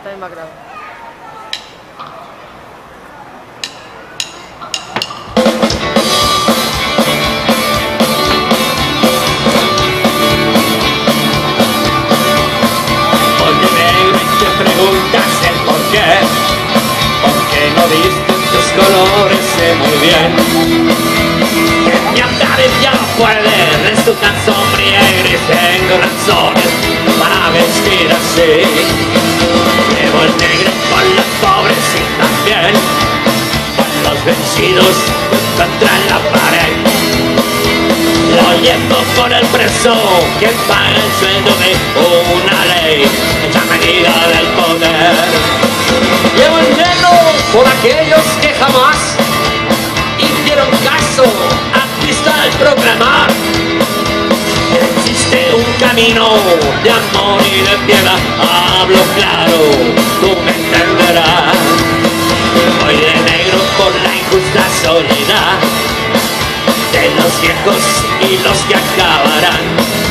también va claro. Oye negro, y te preguntas el por qué. Porque no viste tus colores, sé muy bien que mi apariencia puede resultar sombría y gris. Tengo razones para vestir así. Llevo el negro con los pobres y también con los vencidos contra la pared. Lo llevo por el preso que paga el sueldo de una ley, la medida del poder. Llevo el negro por aquellos que jamás hicieron caso a Cristo al proclamar que existe un camino de amor y de piedad. Hablo claro, tú me entenderás. Voy de negro por la injusta soledad de los viejos y los que acabarán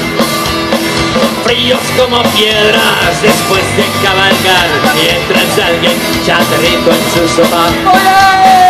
fríos como piedras después de cabalgar, mientras alguien ya aterrizó en su sofá. ¡Oye!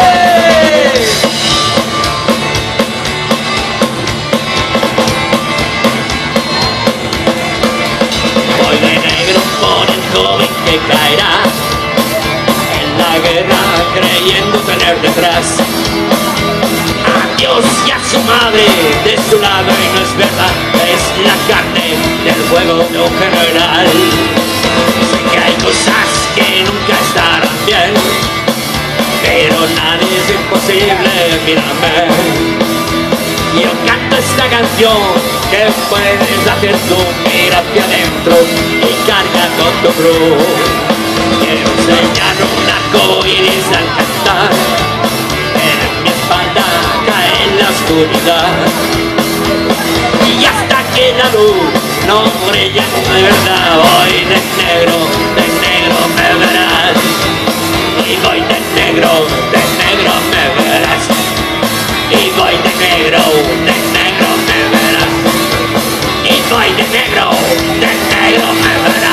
Voy de negro por el joven que caerá en la guerra creyendo tener detrás a Dios y a su madre de su lado, y no es verdad, es la carne del juego de un general. Sé que hay cosas que nunca estarán bien, pero nada es imposible, mírame. Yo canto esta canción que puedes hacer tú, mira hacia adentro y carga con tu cruz. Quiero enseñar un arco iris al cantar, en mi espalda cae la oscuridad, y hasta que la luz no brilla de verdad, voy de negro me verás. Y voy de negro me verás. Y voy de negro me verás. Y voy de negro me verás.